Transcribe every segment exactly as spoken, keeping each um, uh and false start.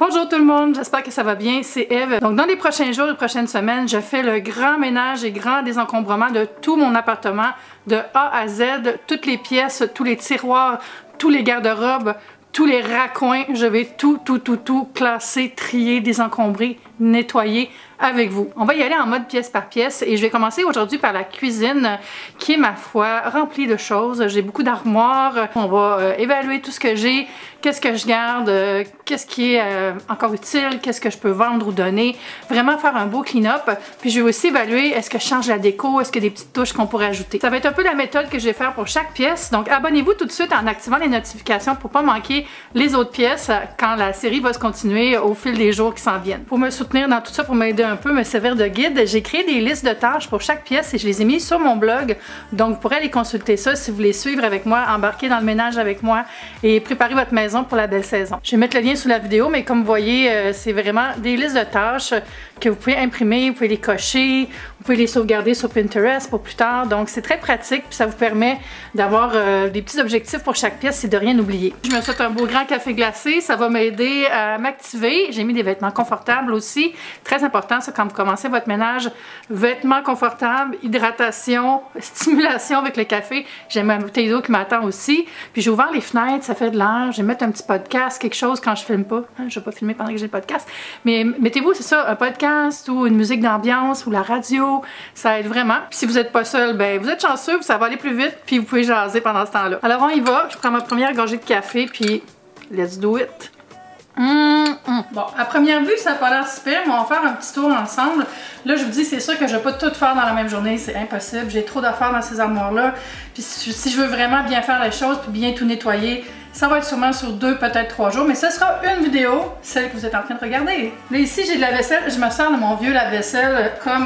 Bonjour tout le monde, j'espère que ça va bien, c'est Eve. Donc dans les prochains jours, les prochaines semaines, je fais le grand ménage et grand désencombrement de tout mon appartement, de A à Z, toutes les pièces, tous les tiroirs, tous les garde-robes, tous les raccoins. Je vais tout, tout, tout, tout classer, trier, désencombrer, nettoyer avec vous. On va y aller en mode pièce par pièce et je vais commencer aujourd'hui par la cuisine qui est, ma foi, remplie de choses. J'ai beaucoup d'armoires. On va euh, évaluer tout ce que j'ai, qu'est-ce que je garde, euh, qu'est-ce qui est euh, encore utile, qu'est-ce que je peux vendre ou donner. Vraiment faire un beau clean-up. Puis je vais aussi évaluer est-ce que je change la déco, est-ce qu'il y a des petites touches qu'on pourrait ajouter. Ça va être un peu la méthode que je vais faire pour chaque pièce. Donc abonnez-vous tout de suite en activant les notifications pour pas manquer les autres pièces quand la série va se continuer au fil des jours qui s'en viennent. Pour me soutenir dans tout ça, pour m'aider un peu, me servir de guide, j'ai créé des listes de tâches pour chaque pièce et je les ai mises sur mon blog. Donc vous pourrez aller consulter ça si vous voulez suivre avec moi, embarquer dans le ménage avec moi et préparer votre maison pour la belle saison. Je vais mettre le lien sous la vidéo, mais comme vous voyez, euh, c'est vraiment des listes de tâches que vous pouvez imprimer, vous pouvez les cocher, vous pouvez les sauvegarder sur Pinterest pour plus tard. Donc c'est très pratique, puis ça vous permet d'avoir euh, des petits objectifs pour chaque pièce et de rien oublier. Je me souhaite un beau grand café glacé, ça va m'aider à m'activer. J'ai mis des vêtements confortables aussi, très important ça quand vous commencez votre ménage. Vêtements confortables, hydratation, stimulation avec le café. J'ai ma bouteille d'eau qui m'attend aussi. Puis j'ai ouvert les fenêtres, ça fait de l'air. Je vais mettre un petit podcast, quelque chose quand je filme pas. Hein, je vais pas filmer pendant que j'ai le podcast. Mais mettez-vous, c'est ça, un podcast ou une musique d'ambiance ou la radio. Ça aide vraiment. Puis si vous n'êtes pas seul, ben vous êtes chanceux, ça va aller plus vite. Puis vous pouvez jaser pendant ce temps-là. Alors on y va. Je prends ma première gorgée de café. Puis let's do it. Mmh, mmh. Bon, à première vue, ça n'a pas l'air super, mais on va faire un petit tour ensemble. Là, je vous dis, c'est sûr que je ne vais pas tout faire dans la même journée, c'est impossible. J'ai trop d'affaires dans ces armoires-là. Puis si je veux vraiment bien faire les choses, puis bien tout nettoyer, ça va être sûrement sur deux, peut-être trois jours. Mais ce sera une vidéo, celle que vous êtes en train de regarder. Là, ici, j'ai de la vaisselle. Je me sers de mon vieux lave-vaisselle comme,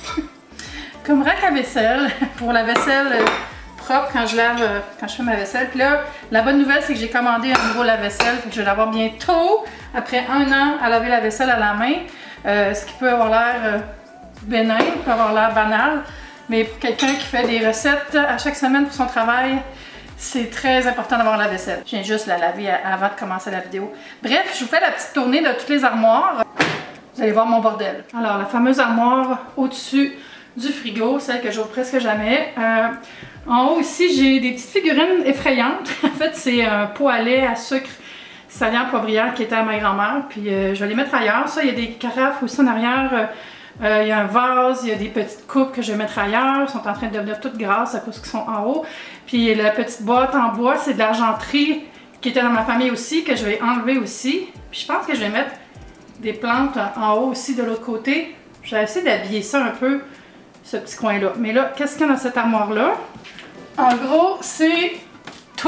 comme rack à vaisselle pour la vaisselle propre quand je lave, quand je fais ma vaisselle. Puis là, la bonne nouvelle, c'est que j'ai commandé un nouveau lave-vaisselle, que je vais l'avoir bientôt, après un an à laver la vaisselle à la main, euh, ce qui peut avoir l'air euh, bénin, peut avoir l'air banal, mais pour quelqu'un qui fait des recettes à chaque semaine pour son travail, c'est très important d'avoir la vaisselle. Je viens juste la laver avant de commencer la vidéo. Bref, je vous fais la petite tournée de toutes les armoires. Vous allez voir mon bordel. Alors, la fameuse armoire au-dessus du frigo, celle que j'ouvre presque jamais. Euh, en haut ici, j'ai des petites figurines effrayantes. En fait, c'est un pot à lait à sucre salient poivrière qui était à ma grand-mère. Puis euh, je vais les mettre ailleurs. Ça, il y a des carafes aussi en arrière. Euh, euh, il y a un vase, il y a des petites coupes que je vais mettre ailleurs. Elles sont en train de devenir toutes grasses à cause qu'elles sont en haut. Puis la petite boîte en bois, c'est de l'argenterie qui était dans ma famille aussi, que je vais enlever aussi. Puis je pense que je vais mettre des plantes en haut aussi de l'autre côté. Je vais essayer d'habiller ça un peu, ce petit coin-là. Mais là, qu'est-ce qu'il y a dans cette armoire-là? En gros, c'est tout!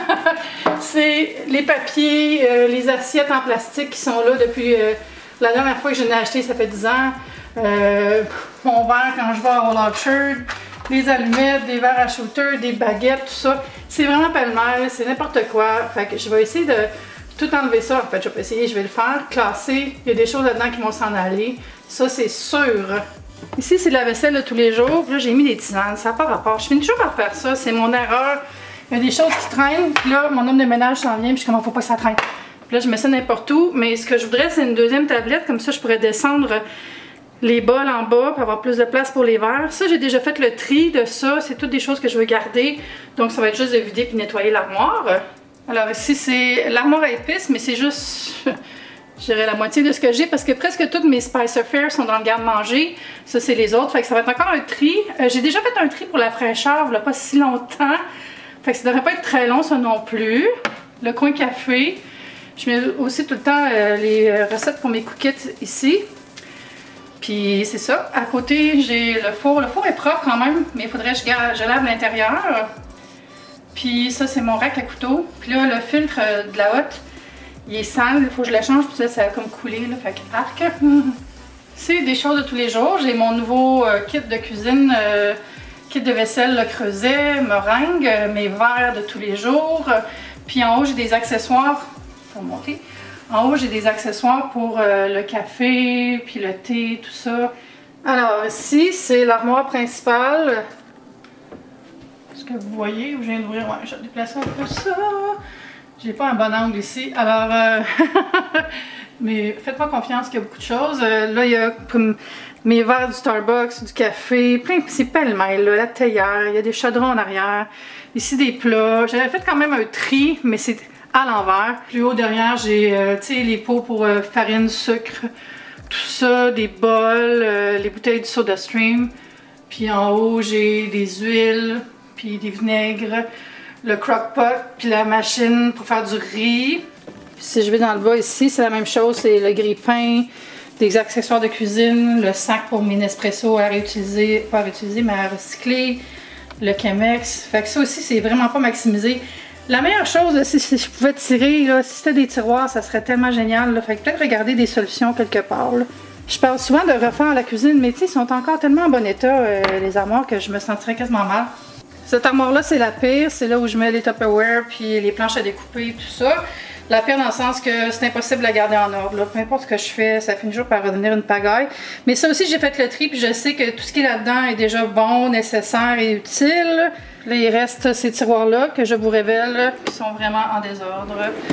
C'est les papiers, euh, les assiettes en plastique qui sont là depuis euh, la dernière fois que je l'ai acheté, ça fait dix ans. Euh, mon verre quand je vais au Orchard, des allumettes, des verres à shooter, des baguettes, tout ça. C'est vraiment pêle-mêle, c'est n'importe quoi. Fait que je vais essayer de tout enlever ça. En fait, je vais pas essayer, je vais le faire, classer. Il y a des choses là-dedans qui vont s'en aller. Ça, c'est sûr. Ici, c'est de la vaisselle de tous les jours. Là, j'ai mis des tisanes. Ça n'a pas rapport. Je finis toujours par faire ça. C'est mon erreur. Il y a des choses qui traînent. Puis là, mon homme de ménage s'en vient. Puis je suis comme, faut pas que ça traîne. Puis là, je mets ça n'importe où. Mais ce que je voudrais, c'est une deuxième tablette. Comme ça, je pourrais descendre les bols en bas pour avoir plus de place pour les verres. Ça, j'ai déjà fait le tri de ça. C'est toutes des choses que je veux garder. Donc, ça va être juste de vider puis nettoyer l'armoire. Alors ici, c'est l'armoire à épices, mais c'est juste... je dirais la moitié de ce que j'ai parce que presque toutes mes Spice Affairs sont dans le garde-manger. Ça, c'est les autres. Fait que ça va être encore un tri. Euh, j'ai déjà fait un tri pour la fraîcheur, il n'y a pas si longtemps. Fait que ça devrait pas être très long, ça non plus. Le coin café. Je mets aussi tout le temps euh, les recettes pour mes cookies ici. Puis c'est ça. À côté, j'ai le four. Le four est propre quand même, mais il faudrait que je, je lave l'intérieur. Puis ça, c'est mon rack à couteau. Puis là, le filtre de la hotte, il est sale, il faut que je le change, puis là, ça a comme coulé, là, fait que arc. C'est des choses de tous les jours. J'ai mon nouveau euh, kit de cuisine, euh, kit de vaisselle, le creuset, meringue, euh, mes verres de tous les jours. Puis en haut, j'ai des accessoires, pour monter. En haut, j'ai des accessoires pour euh, le café, puis le thé, tout ça. Alors ici, c'est l'armoire principale. Est-ce que vous voyez où je viens d'ouvrir? Ouais, je vais déplacer un peu ça. J'ai pas un bon angle ici. Alors, euh, mais faites-moi confiance qu'il y a beaucoup de choses. Euh, là, il y a comme mes verres du Starbucks, du café, plein, c'est pêle-mêle, la théière, il y a des chaudrons en arrière, ici des plats. J'avais fait quand même un tri, mais c'est à l'envers. Plus haut derrière, j'ai euh, tu sais, les pots pour euh, farine, sucre, tout ça, des bols, euh, les bouteilles du SodaStream. Puis en haut, j'ai des huiles, puis des vinaigres, le crock-pot, puis la machine pour faire du riz. Puis si je vais dans le bas ici, c'est la même chose, c'est le grille-pain, des accessoires de cuisine, le sac pour mes Nespresso à réutiliser, pas à réutiliser, mais à recycler, le Chemex. Fait que ça aussi, c'est vraiment pas maximisé. La meilleure chose, là, si, si je pouvais tirer, là, si c'était des tiroirs, ça serait tellement génial. Là. Fait que peut-être regarder des solutions quelque part. Là. Je parle souvent de refaire la cuisine, mais tu sais, ils sont encore tellement en bon état, euh, les armoires, que je me sentirais quasiment mal. Cette armoire-là, c'est la pire. C'est là où je mets les Tupperware puis les planches à découper, tout ça. La pire dans le sens que c'est impossible de la garder en ordre. Là. Peu importe ce que je fais, ça finit toujours par redevenir une pagaille. Mais ça aussi, j'ai fait le tri, puis je sais que tout ce qui est là-dedans est déjà bon, nécessaire et utile. Là, il reste ces tiroirs-là que je vous révèle, qui sont vraiment en désordre.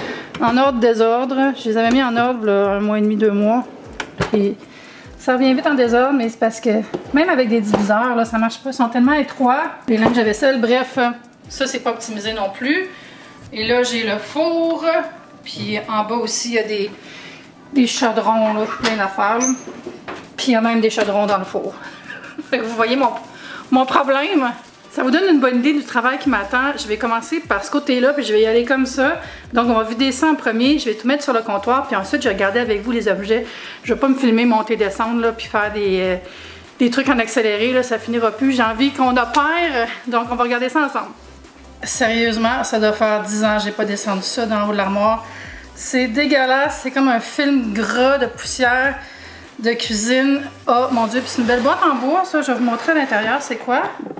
En ordre, désordre. Je les avais mis en ordre là, un mois et demi, deux mois. Puis ça revient vite en désordre, mais c'est parce que même avec des diviseurs, là, ça marche pas. Ils sont tellement étroits. Les linges à vaisselle, bref, ça, c'est pas optimisé non plus. Et là, j'ai le four. Puis en bas aussi, il y a des, des chaudrons, là, plein d'affaires. Puis il y a même des chaudrons dans le four. Fait que vous voyez mon, mon problème. Ça vous donne une bonne idée du travail qui m'attend. Je vais commencer par ce côté-là, puis je vais y aller comme ça. Donc on va vider ça en premier. Je vais tout mettre sur le comptoir, puis ensuite je vais regarder avec vous les objets. Je vais pas me filmer, monter, descendre, là, puis faire des, euh, des trucs en accéléré. Là, ça finira plus. J'ai envie qu'on opère. Donc on va regarder ça ensemble. Sérieusement, ça doit faire dix ans que j'ai pas descendu ça dans le haut de l'armoire. C'est dégueulasse, c'est comme un film gras de poussière de cuisine. Oh mon dieu, puis c'est une belle boîte en bois, ça, je vais vous montrer à l'intérieur, c'est quoi?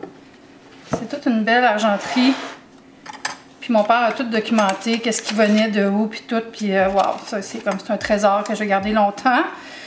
C'est toute une belle argenterie. Puis mon père a tout documenté, qu'est-ce qui venait de où, puis tout, puis euh, wow, ça c'est comme c'est un trésor que je vais garder longtemps.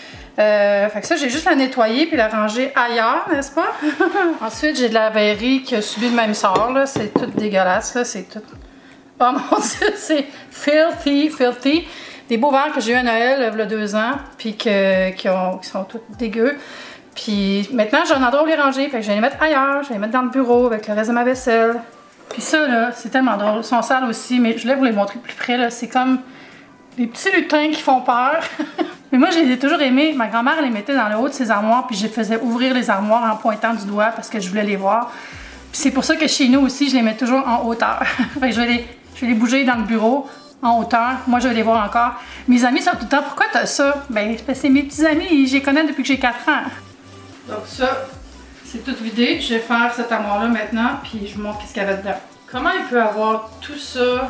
Euh, fait que ça, j'ai juste à nettoyer puis la ranger ailleurs, n'est-ce pas? Ensuite, j'ai de la verrerie qui a subi le même sort, là. C'est tout dégueulasse, là. C'est tout... Oh mon dieu, c'est filthy, filthy. Des beaux verres que j'ai eu à Noël, il y a deux ans, puis que, qui, ont, qui sont tous dégueux. Puis maintenant, j'ai un endroit où les ranger, fait que je vais les mettre ailleurs. Je vais les mettre dans le bureau avec le reste de ma vaisselle. Puis ça, là, c'est tellement drôle. Ils sont sales aussi, mais je voulais vous les montrer plus près, là. C'est comme des petits lutins qui font peur. Mais moi, je les ai toujours aimés. Ma grand-mère les mettait dans le haut de ses armoires, puis je faisais ouvrir les armoires en pointant du doigt parce que je voulais les voir. Puis c'est pour ça que chez nous aussi, je les mets toujours en hauteur. Fait que je vais, les, je vais les bouger dans le bureau en hauteur. Moi, je vais les voir encore. Mes amis sont tout le temps, pourquoi t'as ça? Ben, c'est mes petits amis, je les connais depuis que j'ai quatre ans. Donc ça, c'est tout vidé. Je vais faire cette armoire-là maintenant, puis je vous montre ce qu'il y avait dedans. Comment il peut avoir tout ça,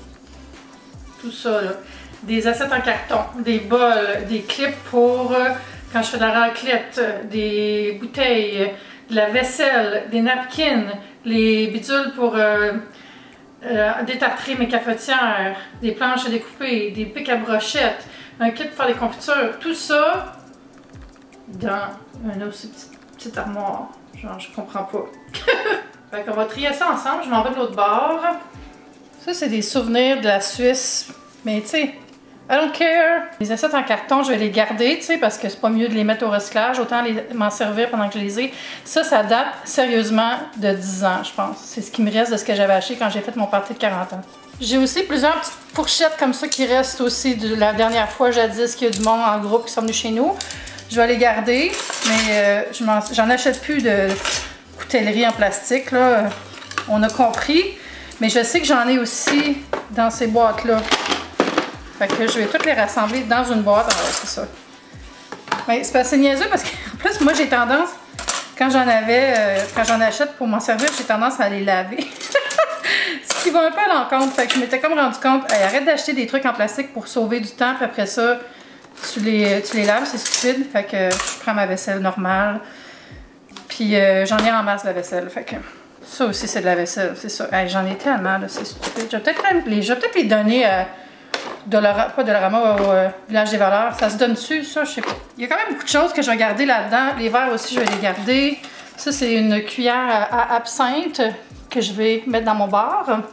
tout ça, là? Des assiettes en carton, des bols, des clips pour euh, quand je fais de la raclette, des bouteilles, de la vaisselle, des napkins, les bidules pour euh, euh, détartrer mes cafetières, des planches à découper, des pics à brochettes, un kit pour faire les confitures, tout ça dans une aussi petite, petite armoire. Genre, je comprends pas. Fait qu'on va trier ça ensemble, je m'en vais de l'autre bord. Ça, c'est des souvenirs de la Suisse, mais tu sais, I don't care. Les assiettes en carton, je vais les garder, tu sais, parce que c'est pas mieux de les mettre au recyclage, autant m'en servir pendant que je les ai. Ça, ça date sérieusement de dix ans, je pense. C'est ce qui me reste de ce que j'avais acheté quand j'ai fait mon party de quarante ans. J'ai aussi plusieurs petites fourchettes comme ça qui restent aussi de la dernière fois, jadis, qu'il y a du monde en groupe qui sont venus chez nous. Je vais les garder, mais euh, j'en achète plus de coutellerie en plastique, là. On a compris. Mais je sais que j'en ai aussi dans ces boîtes-là. Fait que je vais toutes les rassembler dans une boîte. Alors, c'est ça. Mais c'est pas assez niaiseux parce qu'en plus, moi, j'ai tendance, quand j'en avais, euh, quand j'en achète pour m'en servir, j'ai tendance à les laver. Ce qui va un peu à l'encontre. Fait que je m'étais comme rendu compte, hey, arrête d'acheter des trucs en plastique pour sauver du temps, puis après ça, tu les, tu les laves, c'est stupide. Fait que je prends ma vaisselle normale. Puis euh, j'en ai en masse de la vaisselle. Fait que ça aussi, c'est de la vaisselle, c'est ça. Hey, j'en ai tellement, là, c'est stupide. Je vais peut-être les, peut les donner à. Dolora, pas Dolorama, au euh, Village des Valeurs. Ça se donne dessus, ça, je sais pas. Il y a quand même beaucoup de choses que je vais garder là-dedans. Les verres aussi, je vais les garder. Ça, c'est une cuillère à, à absinthe que je vais mettre dans mon bar.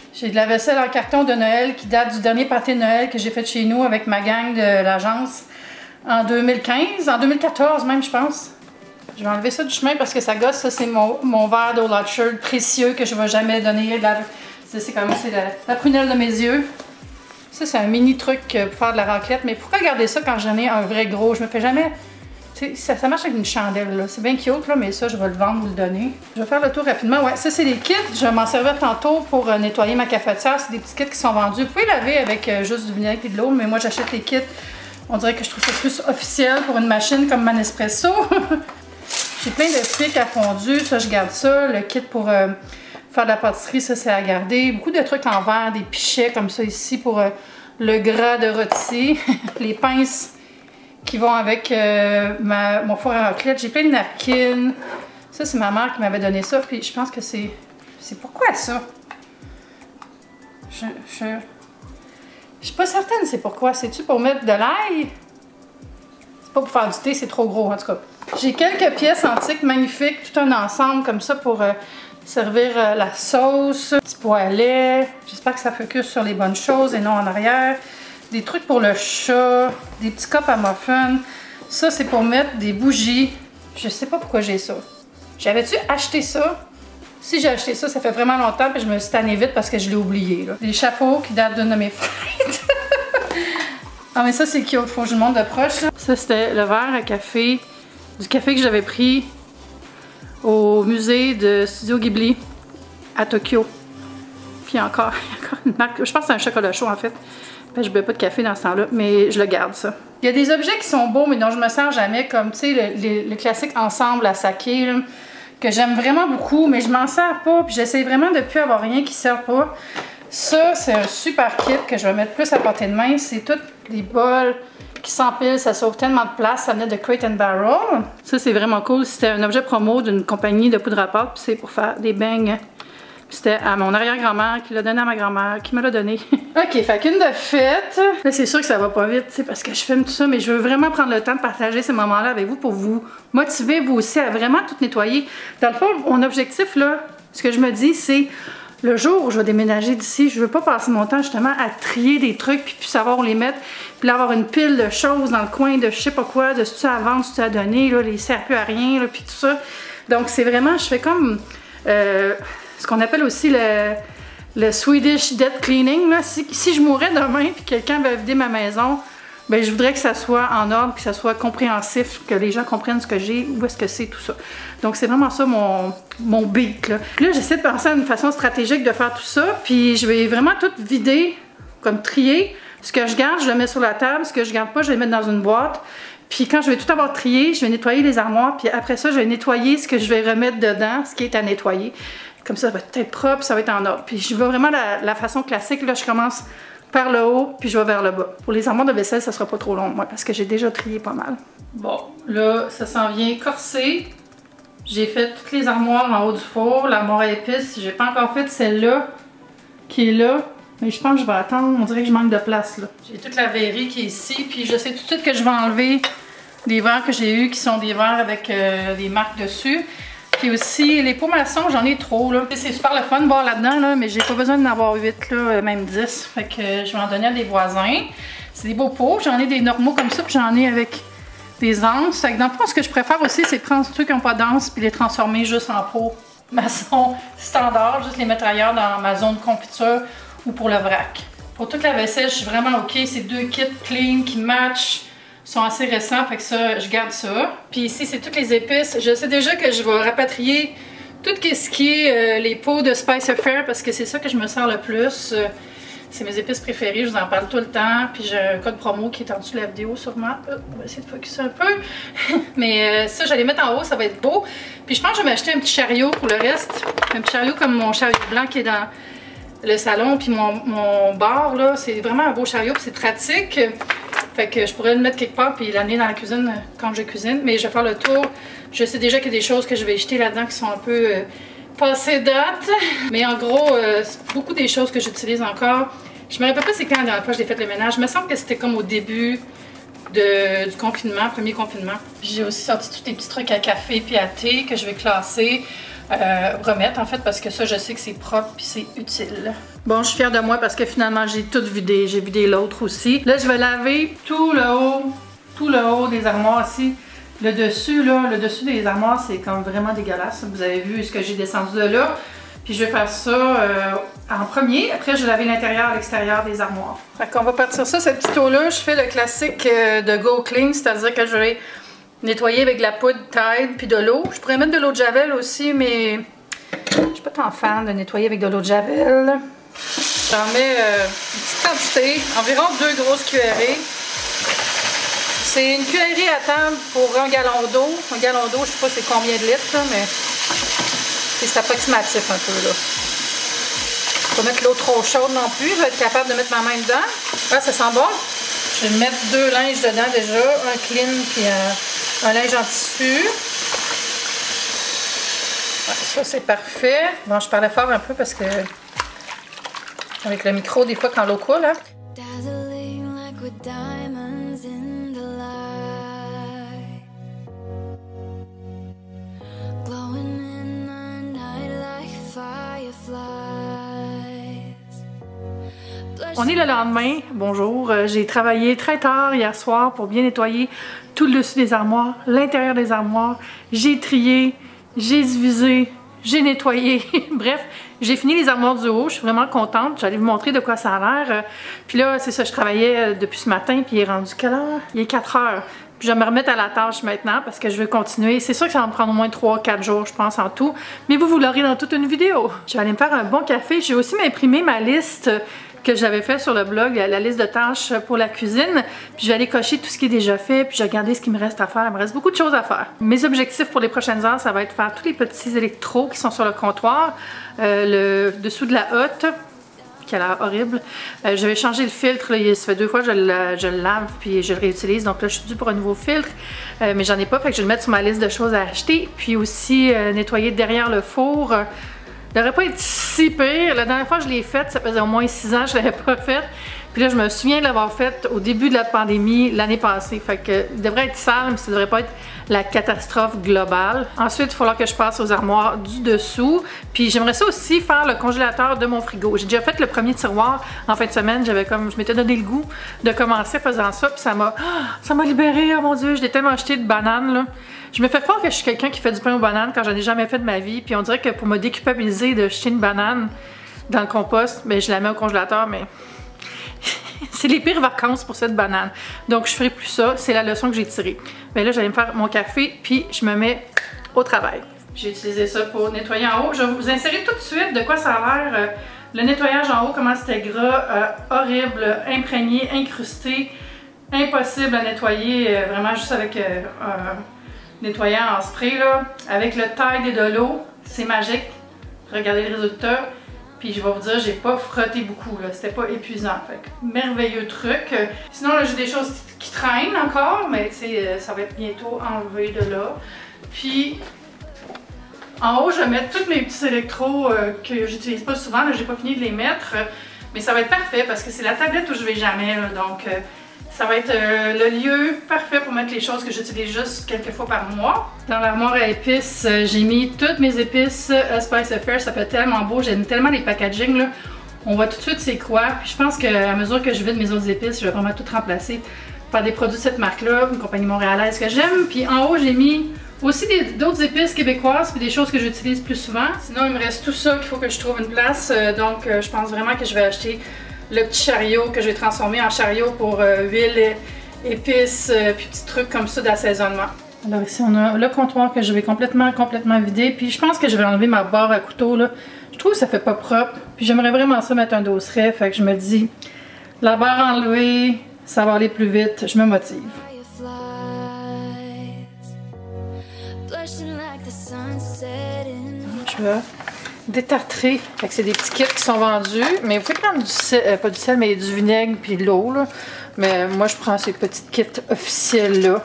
J'ai de la vaisselle en carton de Noël qui date du dernier party de Noël que j'ai fait chez nous avec ma gang de l'agence en deux mille quinze, en deux mille quatorze même, je pense. Je vais enlever ça du chemin parce que ça gosse. Ça, c'est mon, mon verre d'Old Orchard précieux que je ne vais jamais donner. C'est comme c'est la, la prunelle de mes yeux. Ça, c'est un mini truc pour faire de la raclette. Mais pourquoi garder ça quand j'en ai un vrai gros? Je me fais jamais... Ça, ça marche avec une chandelle, c'est bien cute, là, mais ça, je vais le vendre ou le donner. Je vais faire le tour rapidement. Ouais, ça, c'est des kits. Je vais m'en servir tantôt pour euh, nettoyer ma cafetière. C'est des petits kits qui sont vendus. Vous pouvez laver avec euh, juste du vinaigre et de l'eau, mais moi, j'achète les kits. On dirait que je trouve ça plus officiel pour une machine comme ma Nespresso. J'ai plein de pics à fondu. Ça, je garde ça. Le kit pour euh, faire de la pâtisserie, ça, c'est à garder. Beaucoup de trucs en verre, des pichets comme ça ici pour euh, le gras de rôti. Les pinces qui vont avec euh, ma, mon four à raclette. J'ai plein de napkins. Ça, c'est ma mère qui m'avait donné ça. Puis je pense que c'est... C'est pourquoi ça? Je... Je... Je suis pas certaine c'est pourquoi. C'est-tu pour mettre de l'ail? C'est pas pour faire du thé, c'est trop gros en tout cas. J'ai quelques pièces antiques magnifiques, tout un ensemble comme ça pour euh, servir euh, la sauce. Petit poêlet. J'espère que ça focus sur les bonnes choses et non en arrière. Des trucs pour le chat, des petits cups à muffins. Ça, c'est pour mettre des bougies. Je sais pas pourquoi j'ai ça. J'avais-tu acheté ça? Si j'ai acheté ça, ça fait vraiment longtemps, puis je me suis tannée vite parce que je l'ai oublié. Là. Des chapeaux qui datent d'une de mes fêtes. Ah, mais ça, c'est cute. Faut que je le montre de proche. Là. Ça, c'était le verre à café, du café que j'avais pris au musée de Studio Ghibli à Tokyo. Puis encore, encore une marque. Je pense que c'est un chocolat chaud, en fait. Ben, je ne bois pas de café dans ce temps-là, mais je le garde, ça. Il y a des objets qui sont beaux, mais dont je me sers jamais, comme, tu sais, le, le, le classique ensemble à saké, là, que j'aime vraiment beaucoup, mais je m'en sers pas, puis j'essaie vraiment de ne plus avoir rien qui ne sert pas. Ça, c'est un super kit que je vais mettre plus à portée de main. C'est tous les bols qui s'empilent, ça sauve tellement de place. Ça venait de Crate and Barrel. Ça, c'est vraiment cool. C'était un objet promo d'une compagnie de poudre à pâte, puis c'est pour faire des beignes. C'était à mon arrière-grand-mère qui l'a donné à ma grand-mère, qui me l'a donné. OK, fait qu'une de fête. Là, c'est sûr que ça va pas vite, tu sais, parce que je filme tout ça, mais je veux vraiment prendre le temps de partager ces moments-là avec vous pour vous motiver, vous aussi, à vraiment tout nettoyer. Dans le fond, mon objectif, là, ce que je me dis, c'est le jour où je vais déménager d'ici, je veux pas passer mon temps, justement, à trier des trucs, puis, puis savoir où les mettre, puis là, avoir une pile de choses dans le coin de je sais pas quoi, de ce tu as à vendre, ce tu as à donner, là, les sert plus à rien, là, puis tout ça. Donc, c'est vraiment, je fais comme... Euh, ce qu'on appelle aussi le, le Swedish dead cleaning. Là. Si, si je mourais demain et que quelqu'un va vider ma maison, ben, je voudrais que ça soit en ordre, que ça soit compréhensif, que les gens comprennent ce que j'ai, où est-ce que c'est, tout ça. Donc c'est vraiment ça mon, mon beat. Là, là j'essaie de penser à une façon stratégique de faire tout ça, puis je vais vraiment tout vider, comme trier. Ce que je garde, je le mets sur la table. Ce que je garde pas, je vais le mettre dans une boîte. Puis quand je vais tout avoir trié, je vais nettoyer les armoires, puis après ça, je vais nettoyer ce que je vais remettre dedans, ce qui est à nettoyer. Comme ça, ça va être propre, ça va être en ordre. Puis je vais vraiment la, la façon classique. Là, je commence par le haut, puis je vais vers le bas. Pour les armoires de vaisselle, ça sera pas trop long, moi, parce que j'ai déjà trié pas mal. Bon, là, ça s'en vient corsé. J'ai fait toutes les armoires en haut du four. L'armoire à épices, j'ai pas encore fait celle-là, qui est là. Mais je pense que je vais attendre. On dirait que je manque de place, là. J'ai toute la verrerie qui est ici, puis je sais tout de suite que je vais enlever les verres que j'ai eus, qui sont des verres avec euh, des marques dessus. Puis aussi, les pots maçons, j'en ai trop, là. C'est super le fun de boire là-dedans, là, mais j'ai pas besoin d'en avoir huit, là, même dix. Fait que euh, je vais en donner à des voisins. C'est des beaux pots. J'en ai des normaux comme ça, puis j'en ai avec des anses. Fait que dans le fond, ce que je préfère aussi, c'est prendre ceux qui n'ont pas d'anse, puis les transformer juste en pots maçon standard, juste les mettre ailleurs dans ma zone confiture ou pour le vrac. Pour toute la vaisselle, je suis vraiment OK. C'est deux kits clean qui matchent. Sont assez récents, fait que ça, je garde ça. Puis ici, c'est toutes les épices. Je sais déjà que je vais rapatrier tout ce qui est euh, les pots de Spice Affair parce que c'est ça que je me sers le plus. Euh, c'est mes épices préférées, je vous en parle tout le temps. Puis j'ai un code promo qui est en dessous de la vidéo sûrement. Oh, on va essayer de focuser un peu. Mais euh, ça, je vais les mettre en haut, ça va être beau. Puis je pense que je vais m'acheter un petit chariot pour le reste. Un petit chariot comme mon chariot blanc qui est dans le salon. Puis mon, mon bar, là, c'est vraiment un beau chariot, puis c'est pratique. Fait que je pourrais le mettre quelque part puis l'amener dans la cuisine quand je cuisine. Mais je vais faire le tour. Je sais déjà qu'il y a des choses que je vais jeter là-dedans qui sont un peu euh, passées date. Mais en gros, euh, beaucoup des choses que j'utilise encore. Je me rappelle pas c'est quand la dernière fois que j'ai fait le ménage. Il me semble que c'était comme au début de, du confinement, premier confinement. J'ai aussi sorti tous les petits trucs à café puis à thé que je vais classer. euh, remettre en fait parce que ça je sais que c'est propre puis c'est utile. Bon, je suis fière de moi parce que finalement j'ai tout vidé, j'ai vidé l'autre aussi. Là je vais laver tout le haut, tout le haut des armoires ici. Le dessus là, le dessus des armoires c'est comme vraiment dégueulasse. Vous avez vu ce que j'ai descendu de là. Puis je vais faire ça euh, en premier. Après, je vais laver l'intérieur et l'extérieur des armoires. Fait qu'on va partir ça. Cette petite eau-là, je fais le classique euh, de Go Clean, c'est-à-dire que je vais nettoyer avec de la poudre Tide puis de l'eau. Je pourrais mettre de l'eau de Javel aussi, mais je suis pas tant fan de nettoyer avec de l'eau de Javel. J'en mets euh, une petite quantité, environ deux grosses cuillerées. C'est une cuillerée à table pour un gallon d'eau. Un gallon d'eau, je sais pas c'est combien de litres, là, mais... c'est approximatif un peu là. Faut pas mettre l'eau trop chaude non plus. Je vais être capable de mettre ma main dedans. Ah, ça sent bon. Je vais mettre deux linges dedans déjà. Un clean puis un, un linge en tissu. Ouais, ça c'est parfait. Bon, je parlais fort un peu parce que avec le micro, des fois quand l'eau coule, hein. On est le lendemain, bonjour, euh, j'ai travaillé très tard hier soir pour bien nettoyer tout le dessus des armoires, l'intérieur des armoires, j'ai trié, j'ai divisé, j'ai nettoyé, bref, j'ai fini les armoires du haut, je suis vraiment contente, j'allais vous montrer de quoi ça a l'air, euh, puis là c'est ça, je travaillais euh, depuis ce matin, puis il est rendu quelle heure? Il est quatre heures. Puis je vais me remettre à la tâche maintenant parce que je veux continuer. C'est sûr que ça va me prendre au moins trois quatre jours, je pense, en tout. Mais vous, vous l'aurez dans toute une vidéo. Je vais aller me faire un bon café. Je vais aussi m'imprimer ma liste que j'avais fait sur le blog, la liste de tâches pour la cuisine. Puis je vais aller cocher tout ce qui est déjà fait, puis je vais regarder ce qu'il me reste à faire. Il me reste beaucoup de choses à faire. Mes objectifs pour les prochaines heures, ça va être faire tous les petits électros qui sont sur le comptoir, euh, le dessous de la hotte, qui a l'air horrible. Euh, je vais changer le filtre, là, ça fait deux fois que je le, je le lave puis je le réutilise, donc là je suis due pour un nouveau filtre, euh, mais j'en ai pas, fait que je vais le mettre sur ma liste de choses à acheter, puis aussi euh, nettoyer derrière le four. Euh, il devrait pas être si pire. La dernière fois que je l'ai faite, ça faisait au moins six ans que je l'avais pas faite. Puis là, je me souviens de l'avoir faite au début de la pandémie l'année passée. Fait que il devrait être sale, mais ça devrait pas être la catastrophe globale. Ensuite, il va falloir que je passe aux armoires du dessous. Puis j'aimerais ça aussi faire le congélateur de mon frigo. J'ai déjà fait le premier tiroir en fin de semaine. J'avais comme, je m'étais donné le goût de commencer faisant ça. Puis ça m'a, ça m'a libérée. Oh mon Dieu, j'ai tellement acheté de bananes là. Je me fais croire que je suis quelqu'un qui fait du pain aux bananes quand j'en ai jamais fait de ma vie. Puis on dirait que pour me déculpabiliser de jeter une banane dans le compost, ben je la mets au congélateur, mais c'est les pires vacances pour cette banane. Donc je ferai plus ça, c'est la leçon que j'ai tirée. Mais là, j'allais me faire mon café, puis je me mets au travail. J'ai utilisé ça pour nettoyer en haut. Je vais vous insérer tout de suite de quoi ça a l'air. Euh, le nettoyage en haut, comment c'était gras, euh, horrible, imprégné, incrusté, impossible à nettoyer, euh, vraiment juste avec euh, un nettoyant en spray là. Avec le Tide et de l'eau, c'est magique. Regardez le résultat. Puis je vais vous dire, j'ai pas frotté beaucoup, là, c'était pas épuisant. Fait que merveilleux truc. Sinon, là, j'ai des choses qui traînent encore, mais tu sais, ça va être bientôt enlevé de là. Puis, en haut, je vais mettre tous mes petits électros euh, que j'utilise pas souvent, là, j'ai pas fini de les mettre. Mais ça va être parfait parce que c'est la tablette où je vais jamais, là, donc euh, ça va être euh, le lieu parfait pour mettre les choses que j'utilise juste quelques fois par mois. Dans l'armoire à épices, euh, j'ai mis toutes mes épices à Spice Affair. Ça fait tellement beau, j'aime tellement les packaging là. On voit tout de suite c'est quoi. Puis je pense qu'à mesure que je vide mes autres épices, je vais vraiment tout remplacer par des produits de cette marque-là, une compagnie montréalaise que j'aime. Puis en haut, j'ai mis aussi d'autres épices québécoises puis des choses que j'utilise plus souvent. Sinon, il me reste tout ça qu'il faut que je trouve une place. Euh, donc, euh, je pense vraiment que je vais acheter le petit chariot que je vais transformer en chariot pour euh, huile, épices, euh, puis petits trucs comme ça d'assaisonnement. Alors ici, on a le comptoir que je vais complètement, complètement vider. Puis je pense que je vais enlever ma barre à couteau, là. Je trouve que ça fait pas propre. Puis j'aimerais vraiment ça mettre un dosseret. Fait que je me dis, la barre enlevée, ça va aller plus vite. Je me motive. Je vais détartrer. Fait que c'est des petits kits qui sont vendus. Mais vous pouvez prendre du sel, euh, pas du sel, mais du vinaigre puis de l'eau, là. Mais moi, je prends ces petits kits officiels-là.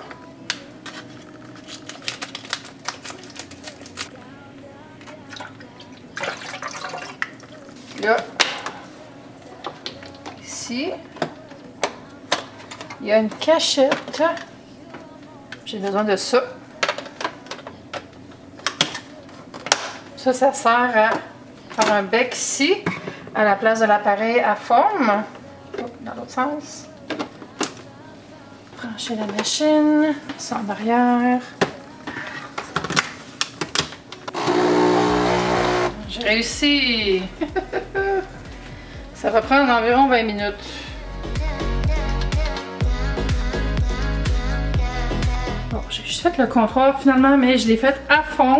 Là, ici, il y a une cachette. J'ai besoin de ça. Ça, ça sert à faire un bec ici, à la place de l'appareil à forme. Oh, dans l'autre sens. Brancher la machine, ça en arrière. J'ai réussi! Ça va prendre environ vingt minutes. Bon, j'ai juste fait le comptoir finalement, mais je l'ai fait à fond.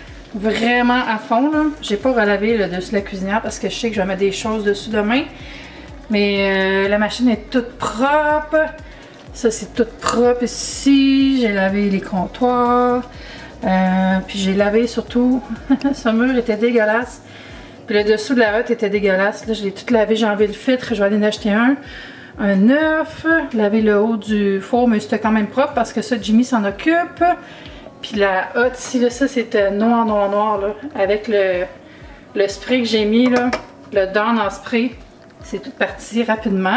Vraiment à fond, là. J'ai pas relavé le dessus de la cuisinière parce que je sais que je vais mettre des choses dessus demain. Mais euh, la machine est toute propre. Ça, c'est tout propre ici. J'ai lavé les comptoirs. Euh, puis j'ai lavé surtout. Ce mur était dégueulasse. Puis le dessous de la hotte était dégueulasse. Là, je l'ai tout lavé. J'ai enlevé le filtre. Je vais aller en acheter un. Un neuf. Laver le haut du four, mais c'était quand même propre parce que ça, Jimmy s'en occupe. Puis la hotte ici, là, ça c'était noir, noir, noir, là. Avec le, le spray que j'ai mis, là, le Dawn en spray, c'est tout parti rapidement.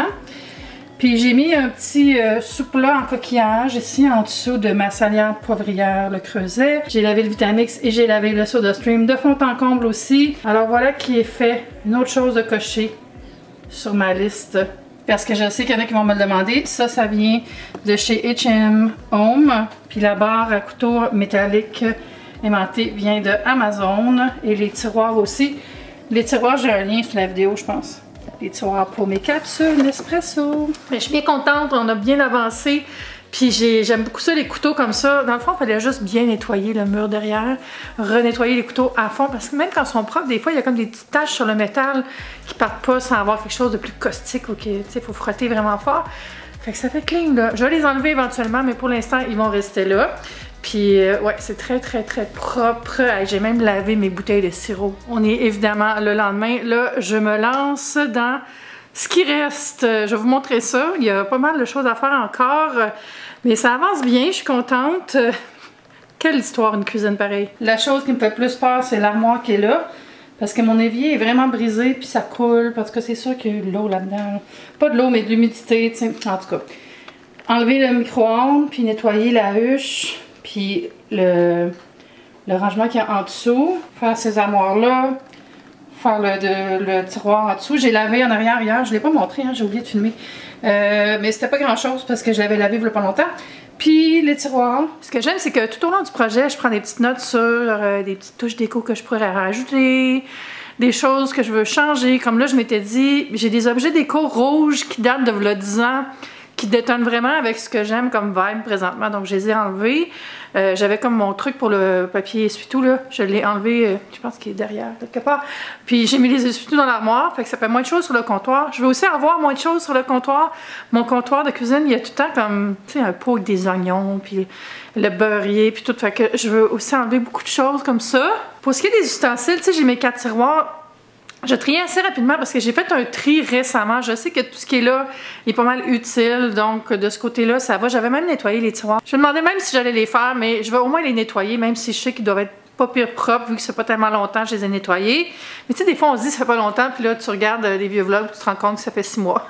Puis j'ai mis un petit euh, sous-plat en coquillage ici en dessous de ma salière poivrière, le creuset. J'ai lavé le Vitamix et j'ai lavé le SodaStream de fond en comble aussi. Alors voilà qui est fait. Une autre chose de cocher sur ma liste. Parce que je sais qu'il y en a qui vont me le demander. Ça, ça vient de chez H and M Home. Puis la barre à couteau métallique aimantée vient de Amazon. Et les tiroirs aussi. Les tiroirs, j'ai un lien sur la vidéo, je pense. Les tiroirs pour mes capsules Nespresso. Mais je suis bien contente, on a bien avancé. Puis j'aime beaucoup ça, les couteaux comme ça. Dans le fond, il fallait juste bien nettoyer le mur derrière, renettoyer les couteaux à fond, parce que même quand ils sont propres, des fois, il y a comme des petites taches sur le métal qui partent pas sans avoir quelque chose de plus caustique ou qu'il faut frotter vraiment fort. Fait que ça fait clean, là. Je vais les enlever éventuellement, mais pour l'instant, ils vont rester là. Puis, euh, ouais, c'est très, très, très propre. J'ai même lavé mes bouteilles de sirop. On est évidemment le lendemain. Là, je me lance dans ce qui reste. Je vais vous montrer ça. Il y a pas mal de choses à faire encore. Mais ça avance bien, je suis contente. Quelle histoire, une cuisine pareille. La chose qui me fait plus peur, c'est l'armoire qui est là. Parce que mon évier est vraiment brisé, puis ça coule. Parce que c'est sûr qu'il y a eu de l'eau là-dedans. Pas de l'eau, mais de l'humidité, tu sais. En tout cas, enlever le micro-ondes, puis nettoyer la huche, puis le, le rangement qu'il y a en dessous. Faire ces armoires-là. Faire le, de, le tiroir en dessous. J'ai lavé en arrière hier. Je ne l'ai pas montré, hein, j'ai oublié de filmer. Euh, mais c'était pas grand chose parce que je l'avais lavé il y a pas longtemps. Puis les tiroirs. Ce que j'aime, c'est que tout au long du projet, je prends des petites notes sur euh, des petites touches déco que je pourrais rajouter, des choses que je veux changer. Comme là, je m'étais dit, j'ai des objets déco rouges qui datent de v'là dix ans, qui détonnent vraiment avec ce que j'aime comme vibe présentement. Donc, je les ai enlevés. Euh, J'avais comme mon truc pour le papier essuie-tout, là. Je l'ai enlevé, euh, je pense qu'il est derrière, quelque part. Puis, j'ai mis les essuie-tout dans l'armoire. Fait que ça fait moins de choses sur le comptoir. Je veux aussi avoir moins de choses sur le comptoir. Mon comptoir de cuisine, il y a tout le temps comme, tu sais, un pot avec des oignons, puis le beurrier, puis tout. Fait que je veux aussi enlever beaucoup de choses comme ça. Pour ce qui est des ustensiles, tu sais, j'ai mes quatre tiroirs. Je triais assez rapidement parce que j'ai fait un tri récemment. Je sais que tout ce qui est là est pas mal utile. Donc, de ce côté-là, ça va. J'avais même nettoyé les tiroirs. Je me demandais même si j'allais les faire, mais je vais au moins les nettoyer, même si je sais qu'ils doivent être pas pire propres, vu que c'est pas tellement longtemps que je les ai nettoyés. Mais tu sais, des fois, on se dit ça fait pas longtemps, puis là, tu regardes des vieux vlogs, tu te rends compte que ça fait six mois.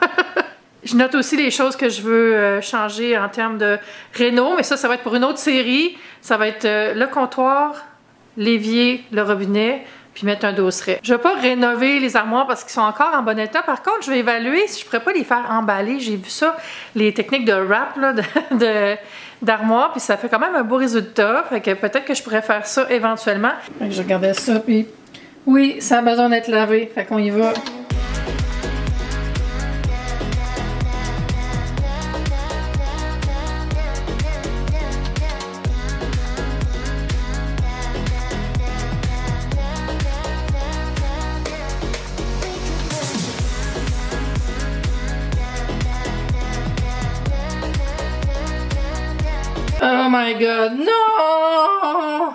Je note aussi les choses que je veux changer en termes de réno, mais ça, ça va être pour une autre série. Ça va être le comptoir, l'évier, le robinet, puis mettre un dosseret. Je vais pas rénover les armoires parce qu'ils sont encore en bon état. Par contre, je vais évaluer si je pourrais pas les faire emballer. J'ai vu ça, les techniques de wrap là, de, d'armoire, puis ça fait quand même un beau résultat. Fait que peut-être que je pourrais faire ça éventuellement. Fait que je regardais ça, puis oui, ça a besoin d'être lavé. Fait qu'on y va. Oh my god, non!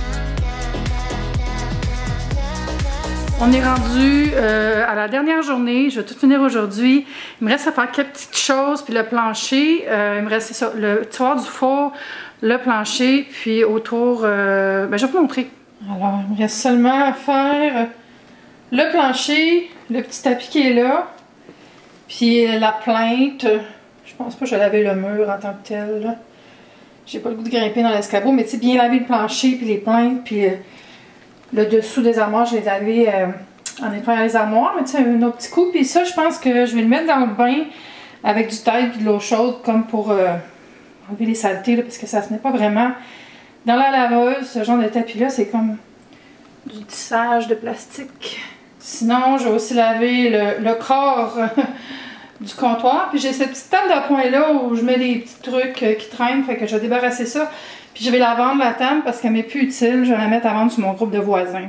On est rendu euh, à la dernière journée. Je vais tout finir aujourd'hui. Il me reste à faire quelques petites choses, puis le plancher. Euh, il me reste ça, le tiroir du four, le plancher, puis autour... Euh, ben, je vais vous montrer. Alors, il me reste seulement à faire le plancher, le petit tapis qui est là, puis la plainte. Je pense pas que je vais laver le mur en tant que tel, là. J'ai pas le goût de grimper dans l'escabeau, mais tu sais, bien laver le plancher, puis les plaintes, puis euh, le dessous des armoires, je l'ai lavé euh, en nettoyant les armoires, mais tu sais, un autre petit coup. Puis ça, je pense que je vais le mettre dans le bain avec du Tide et de l'eau chaude, comme pour euh, enlever les saletés, là, parce que ça se met pas vraiment dans la laveuse. Ce genre de tapis-là, c'est comme du tissage de plastique. Sinon, je vais aussi laver le, le corps du comptoir. Puis j'ai cette petite table d'appoint-là où je mets des petits trucs euh, qui traînent, fait que je vais débarrasser ça. Puis je vais la vendre, la table, parce qu'elle m'est plus utile. Je vais la mettre à vendre sur mon groupe de voisins.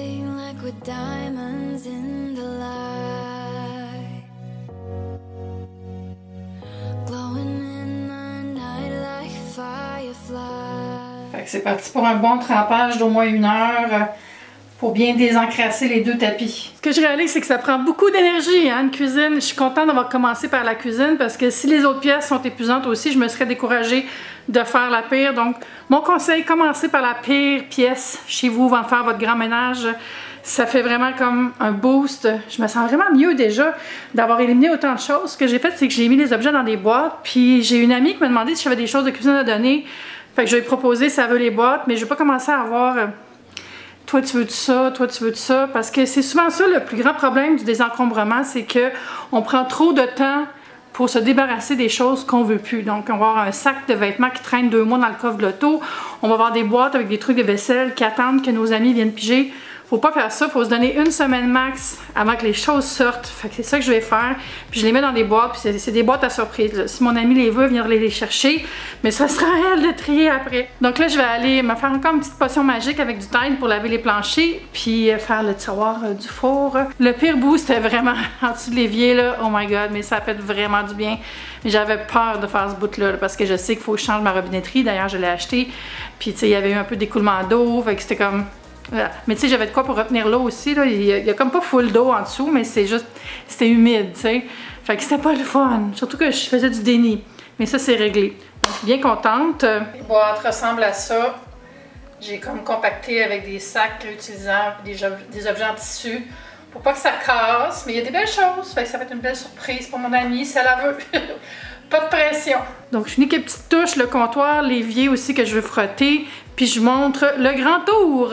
Fait que c'est parti pour un bon trempage d'au moins une heure pour bien désencrasser les deux tapis. Ce que je réalise, c'est que ça prend beaucoup d'énergie, hein, une cuisine. Je suis contente d'avoir commencé par la cuisine parce que si les autres pièces sont épuisantes aussi, je me serais découragée de faire la pire. Donc, mon conseil, commencez par la pire pièce chez vous avant de faire votre grand ménage. Ça fait vraiment comme un boost. Je me sens vraiment mieux déjà d'avoir éliminé autant de choses. Ce que j'ai fait, c'est que j'ai mis les objets dans des boîtes. Puis j'ai une amie qui m'a demandé si j'avais des choses de cuisine à donner. Fait que je lui ai proposé si elle veut les boîtes, mais je vais pas commencer à avoir euh, toi tu veux de ça, toi tu veux de ça, parce que c'est souvent ça le plus grand problème du désencombrement, c'est que on prend trop de temps pour se débarrasser des choses qu'on veut plus. Donc on va avoir un sac de vêtements qui traîne deux mois dans le coffre de l'auto, on va avoir des boîtes avec des trucs de vaisselle qui attendent que nos amis viennent piger. Faut pas faire ça, faut se donner une semaine max avant que les choses sortent. Fait que c'est ça que je vais faire. Puis je les mets dans des boîtes, puis c'est des boîtes à surprise, là. Si mon ami les veut, venir les, les chercher, mais ça sera à elle de trier après. Donc là, je vais aller me faire encore une petite potion magique avec du Tide pour laver les planchers, puis faire le tiroir euh, du four. Le pire bout, c'était vraiment en dessous de l'évier, là. Oh my god, mais ça a fait vraiment du bien. J'avais peur de faire ce bout-là, parce que je sais qu'il faut que je change ma robinetterie. D'ailleurs, je l'ai acheté. Puis tu sais, il y avait eu un peu d'écoulement d'eau, fait que c'était comme... Voilà. Mais tu sais, j'avais de quoi pour retenir l'eau aussi, là. Il y, a, il y a comme pas full d'eau en dessous, mais c'est juste, c'était humide, tu sais. Fait que c'était pas le fun. Surtout que je faisais du déni. Mais ça, c'est réglé. Donc, bien contente. Les boîtes ressemblent à ça. J'ai comme compacté avec des sacs réutilisables, des, des objets en tissu, pour pas que ça casse. Mais il y a des belles choses. Fait que ça va être une belle surprise pour mon amie, si elle la veut. Pas de pression. Donc, je finis quelques petites touches, le comptoir, l'évier aussi que je veux frotter. Puis je montre le grand tour.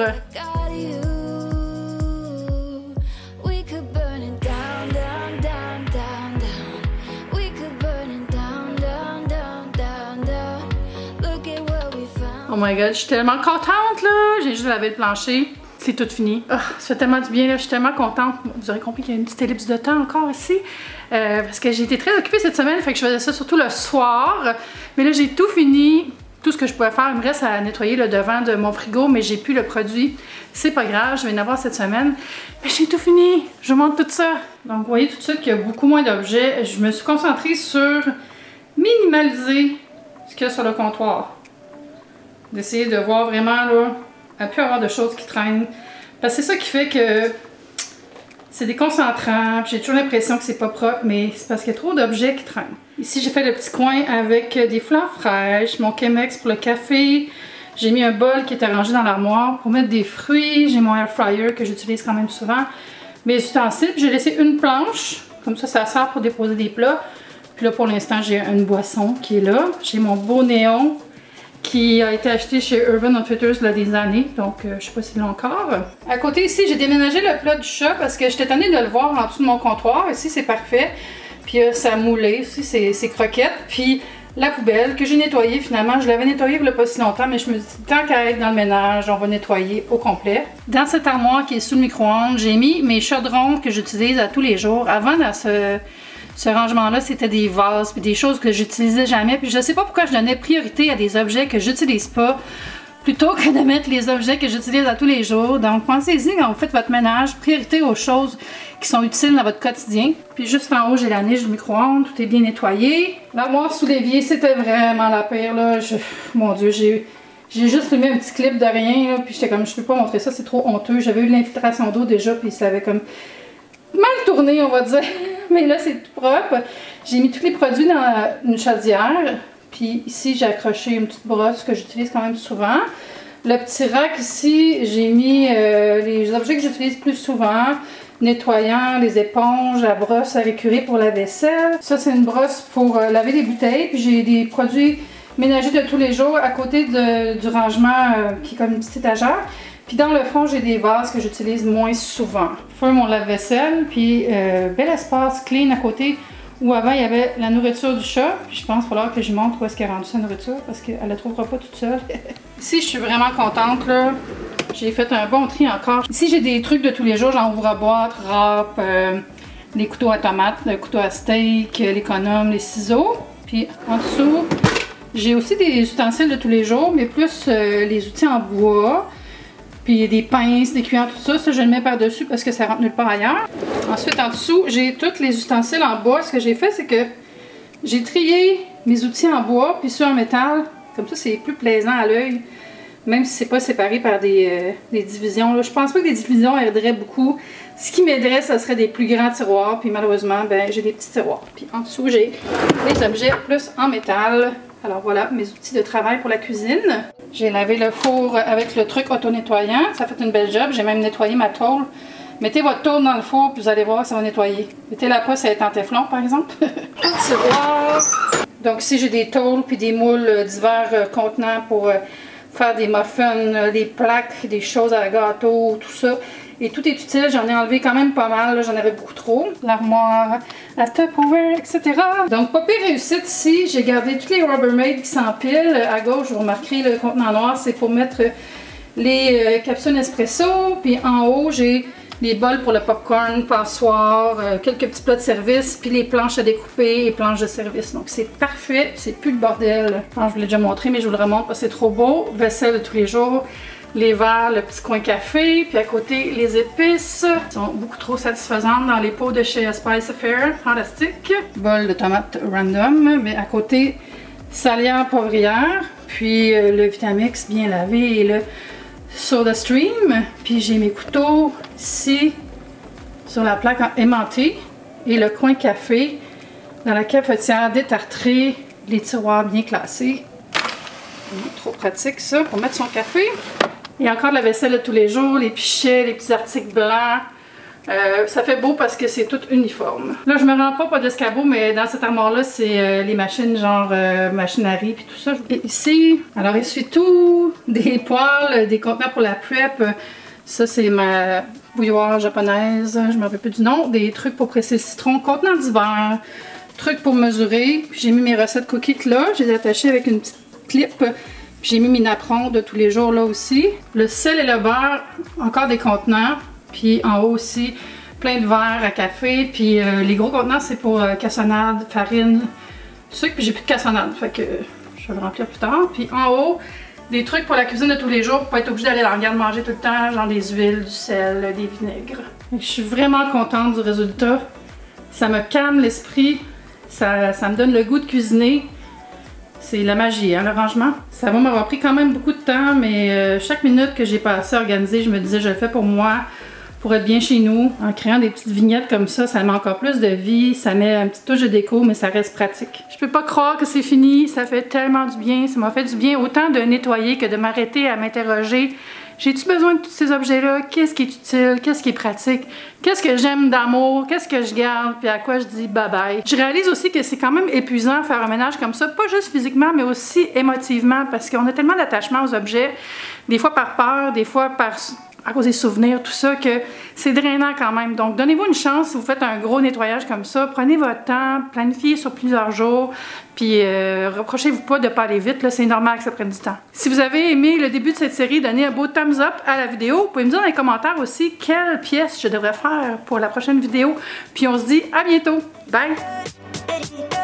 Oh my god, je suis tellement contente là! J'ai juste lavé le plancher. C'est tout fini. Oh, ça fait tellement du bien là, je suis tellement contente. Vous aurez compris qu'il y a une petite ellipse de temps encore ici. Euh, parce que j'ai été très occupée cette semaine, fait que je faisais ça surtout le soir. Mais là, j'ai tout fini. Tout ce que je pouvais faire, il me reste à nettoyer le devant de mon frigo, mais j'ai plus le produit. C'est pas grave, je vais en avoir cette semaine. Mais j'ai tout fini, je vous montre tout ça. Donc vous voyez tout de suite qu'il y a beaucoup moins d'objets. Je me suis concentrée sur minimaliser ce qu'il y a sur le comptoir. D'essayer de voir vraiment là, à plus avoir de choses qui traînent. Parce que c'est ça qui fait que c'est déconcentrant. J'ai toujours l'impression que c'est pas propre, mais c'est parce qu'il y a trop d'objets qui traînent. Ici, j'ai fait le petit coin avec des fleurs fraîches, mon Chemex pour le café. J'ai mis un bol qui est arrangé dans l'armoire pour mettre des fruits. J'ai mon air fryer que j'utilise quand même souvent. Mes ustensiles, j'ai laissé une planche. Comme ça, ça sert pour déposer des plats. Puis là, pour l'instant, j'ai une boisson qui est là. J'ai mon beau néon qui a été acheté chez Urban Outfitters il y a des années, donc euh, je sais pas s'il l'a encore. À côté ici, j'ai déménagé le plat du chat parce que j'étais tannée de le voir en dessous de mon comptoir. Ici, c'est parfait. Puis euh, ça a moulé, ici, c'est croquettes. Puis la poubelle que j'ai nettoyée finalement, je l'avais nettoyée il n'y a pas si longtemps, mais je me dis, tant qu'à être dans le ménage, on va nettoyer au complet. Dans cette armoire qui est sous le micro-ondes, j'ai mis mes chaudrons que j'utilise à tous les jours. Avant, dans ce... Ce rangement-là, c'était des vases puis des choses que j'utilisais jamais. Puis je sais pas pourquoi je donnais priorité à des objets que j'utilise pas plutôt que de mettre les objets que j'utilise à tous les jours. Donc pensez-y quand vous faites votre ménage, priorité aux choses qui sont utiles dans votre quotidien. Puis juste en haut, j'ai la niche du micro-ondes, tout est bien nettoyé. L'armoire sous l'évier, c'était vraiment la pire là. Je... Mon Dieu, j'ai j'ai juste filmé un petit clip de rien là, puis j'étais comme je peux pas montrer ça, c'est trop honteux. J'avais eu l'infiltration d'eau déjà, puis ça avait comme mal tourné, on va dire. Mais là, c'est tout propre. J'ai mis tous les produits dans une chaudière. Puis ici, j'ai accroché une petite brosse que j'utilise quand même souvent. Le petit rack ici, j'ai mis euh, les objets que j'utilise plus souvent. Nettoyant, les éponges, la brosse à récurer pour la vaisselle. Ça, c'est une brosse pour euh, laver les bouteilles. Puis j'ai des produits ménagers de tous les jours à côté de, du rangement euh, qui est comme une petite étagère. Puis dans le fond, j'ai des vases que j'utilise moins souvent. Fais mon lave-vaisselle, puis euh, bel espace clean à côté où avant il y avait la nourriture du chat. Puis je pense qu'il va falloir que je montre où est-ce qu'elle a rendu sa nourriture parce qu'elle ne la trouvera pas toute seule. Ici, je suis vraiment contente là. J'ai fait un bon tri encore. Ici, j'ai des trucs de tous les jours, genre ouvre-boîte, râpe, euh, les couteaux à tomates, le couteau à steak, l'économe, les ciseaux. Puis en dessous, j'ai aussi des ustensiles de tous les jours, mais plus euh, les outils en bois. Puis des pinces, des cuillères, tout ça, ça je le mets par-dessus parce que ça rentre nulle part ailleurs. Ensuite, en dessous, j'ai tous les ustensiles en bois. Ce que j'ai fait, c'est que j'ai trié mes outils en bois puis ceux en métal. Comme ça, c'est plus plaisant à l'œil, même si c'est pas séparé par des, euh, des divisions. Là. Je pense pas que des divisions aideraient beaucoup. Ce qui m'aiderait, ce serait des plus grands tiroirs. Puis malheureusement, ben j'ai des petits tiroirs. Puis en dessous, j'ai les objets plus en métal. Alors voilà, mes outils de travail pour la cuisine. J'ai lavé le four avec le truc auto-nettoyant. Ça fait une belle job. J'ai même nettoyé ma tôle. Mettez votre tôle dans le four, puis vous allez voir, ça va nettoyer. Mettez-la pas si elle est en téflon, par exemple. Tiroir. Donc ici, j'ai des tôles puis des moules divers euh, contenants pour euh, faire des muffins, euh, des plaques, des choses à gâteau, tout ça. Et tout est utile, j'en ai enlevé quand même pas mal, j'en avais beaucoup trop. L'armoire, la Tupperware, et cetera. Donc pas pire réussite ici, j'ai gardé tous les Rubbermaid qui s'empilent. À gauche, vous remarquerez le contenant noir, c'est pour mettre les euh, capsules Nespresso. Puis en haut, j'ai les bols pour le popcorn, passoire, euh, quelques petits plats de service, puis les planches à découper et planches de service. Donc c'est parfait, c'est plus le bordel. Enfin, je vous l'ai déjà montré, mais je vous le remontre parce que c'est trop beau. Vaisselle de tous les jours. Les verres, le petit coin café, puis à côté, les épices sont beaucoup trop satisfaisantes dans les pots de chez Spice Affair, fantastique. Bol de tomates random, mais à côté, salière poivrière, puis euh, le Vitamix bien lavé et le SodaStream. Puis j'ai mes couteaux ici sur la plaque aimantée et le coin café dans la cafetière détartrée, les tiroirs bien classés. Trop pratique ça pour mettre son café. Et encore de la vaisselle de tous les jours, les pichets, les petits articles blancs. Euh, ça fait beau parce que c'est tout uniforme. Là, je me rends pas pas d'escabeau, mais dans cette armoire-là, c'est euh, les machines genre euh, machine à riz puis tout ça. Et ici, alors essuie-tout, des poêles, des contenants pour la prep. Ça, c'est ma bouilloire japonaise, je me rappelle plus du nom. Des trucs pour presser le citron, contenant d'hiver, trucs pour mesurer. J'ai mis mes recettes cookies là, je les ai attachées avec une petite clip. J'ai mis mes napperons de tous les jours là aussi. Le sel et le beurre, encore des contenants. Puis en haut aussi, plein de verres à café. Puis euh, les gros contenants, c'est pour euh, cassonade, farine, sucre. Puis j'ai plus de cassonade, fait que je vais le remplir plus tard. Puis en haut, des trucs pour la cuisine de tous les jours, pour pas être obligé d'aller dans le garde-manger tout le temps, genre des huiles, du sel, des vinaigres. Et je suis vraiment contente du résultat. Ça me calme l'esprit, ça, ça me donne le goût de cuisiner. C'est la magie, hein, le rangement. Ça va m'avoir pris quand même beaucoup de temps, mais euh, chaque minute que j'ai passé à organiser, je me disais, je le fais pour moi, pour être bien chez nous. En créant des petites vignettes comme ça, ça met encore plus de vie, ça met un petit touche de déco, mais ça reste pratique. Je peux pas croire que c'est fini, ça fait tellement du bien. Ça m'a fait du bien autant de nettoyer que de m'arrêter à m'interroger. J'ai-tu besoin de tous ces objets-là? Qu'est-ce qui est utile? Qu'est-ce qui est pratique? Qu'est-ce que j'aime d'amour? Qu'est-ce que je garde? Puis à quoi je dis bye-bye? Je réalise aussi que c'est quand même épuisant faire un ménage comme ça, pas juste physiquement, mais aussi émotivement, parce qu'on a tellement d'attachement aux objets, des fois par peur, des fois par... à cause des souvenirs, tout ça, que c'est drainant quand même. Donc, donnez-vous une chance si vous faites un gros nettoyage comme ça. Prenez votre temps, planifiez sur plusieurs jours, puis euh, reprochez-vous pas de pas aller vite, c'est normal que ça prenne du temps. Si vous avez aimé le début de cette série, donnez un beau thumbs up à la vidéo. Vous pouvez me dire dans les commentaires aussi quelle pièce je devrais faire pour la prochaine vidéo. Puis on se dit à bientôt. Bye!